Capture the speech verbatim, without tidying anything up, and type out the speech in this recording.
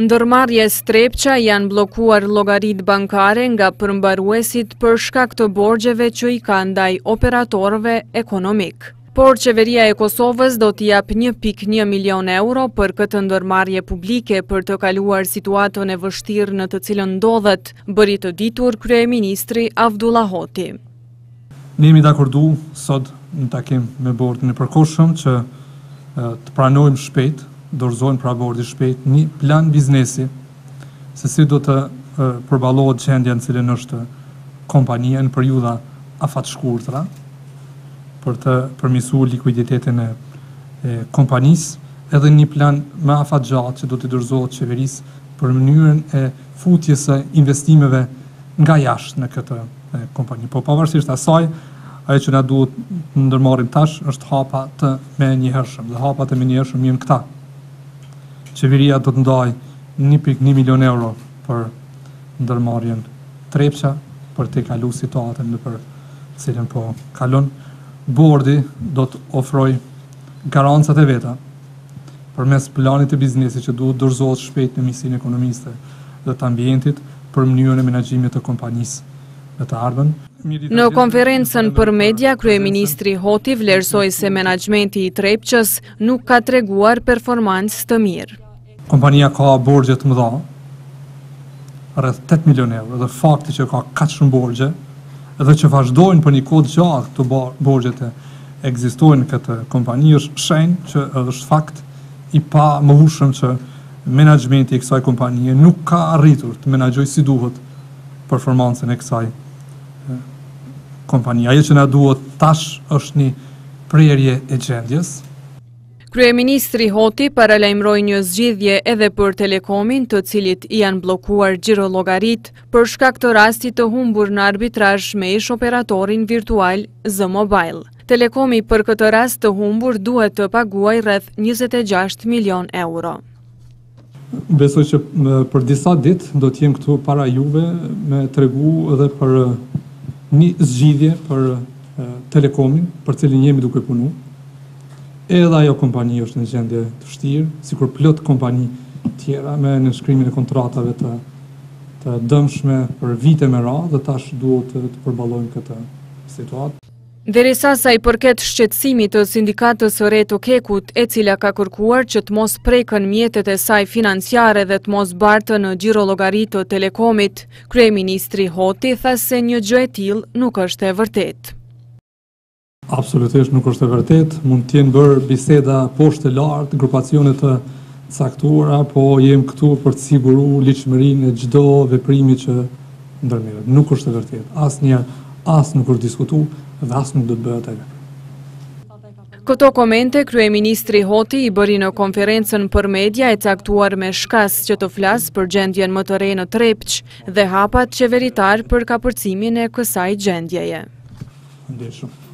Ndërmarrjes Trepça janë bllokuar llogaritë bankare nga përmbaruesit për shkak të borxheve që i ka ndaj operatorëve ekonomik. Por qeveria e Kosovës do t'i jap një pikë një milion euro për këtë ndërmarrje publike për të kaluar situatën e vështirë në të cilën ndodhet, bëri të ditur kryeministri Avdullah Hoti. Ne jemi dakordu sot në takim me bordin e përkohshëm që të pranojmë shpejt, dorëzojmë pra bordi shpejt një plan biznesi se si do të përballohet gjendja në cilën është kompania në periudha afatshkurtra për të përmirësuar likuiditetin e, e kompanisë, edhe një plan më afatgjatë që do të dorëzohet qeverisë për mënyrën e futjes së investimeve nga jashtë në këtë e, kompani. Po pavarësisht asaj, ajo që na duhet të ndërmarrim tash është hapa të menjëhershëm, dhe hapat e menjëhershëm janë këta. Qeveria do të ndaj një pikë një milion euro për ndërmarrjen Trepça për të kaluar situatën në për cilën po kalon. Bordi do të ofroj garancat e veta përmes planit të biznesit që duhet dorëzohet shpejt në Ministrinë e Ekonomisë dhe të Ambientit për mënyrën e menaxhimit të kompanisë në të ardhmen. Në konferencën për media, kryeministri Hoti vlerësoi se menaxhmenti i Trepçës nuk ka treguar performancë të mirë. Kompania ka borxhe të mëdha, rreth tetë milion euro, dhe fakti që ka kaq shumë borxhe, edhe që vazhdojnë për një kohë gjatë të borxhet e ekzistojnë këtë kompani, është shenjë që edhe është fakt i pa mohueshëm që menaxhmenti i kësaj kompanie nuk ka arritur të menaxhojë si duhet performancën e kësaj kompanie. Ajo që na duhet tash është një prerje e gjendjes. Kryeministri Hoti paralajmëroi një zgjidhje edhe për Telekomin, të cilit i janë bllokuar xhirollogarit për shkak të rastit të humbur në arbitrazh me ish operatorin virtual Z Mobile. Telekomi për këtë rast të humbur duhet të paguajë rreth njëzet e gjashtë milion euro. Besoj që për disa ditë do të jem këtu para juve me tregu edhe për një zgjidhje për Telekomin, për cilin jemi duke punu. Edhe ajo kompani është në gjendje të vështirë, sikur plot kompani tjera me nënshkrimin e kontratave të, të dëmshme për vite me radhë, dhe tash duhet të, të përballojmë këtë situatë. Derisa sa i përket shqetësimit të sindikatës së re të Kekut, e cila ka kërkuar që të mos prekën mjetet e saj financiare dhe të mos bartën në xhirollogarit të Telekomit, kryeministri Hoti tha se një gjë e tillë nuk është e vërtetë. Absolutisht nuk është e vërtet, mund të jenë bërë biseda poshtë e lartë, grupacione të caktuara, po jem këtu për të siguruar ligjshmërinë e çdo veprimi që ndërmerret. Nuk është e vërtet. Asnjë as nuk është diskutuar dhe as nuk do të bëhet ajo. Këto komente kryeministri Hoti i bëri në konferencën për media e caktuar me shkas që të flas për gjendjen më të re në Trepçë dhe hapat qeveritar për kapërcimin e kësaj gjendjeje. Ndeshëm.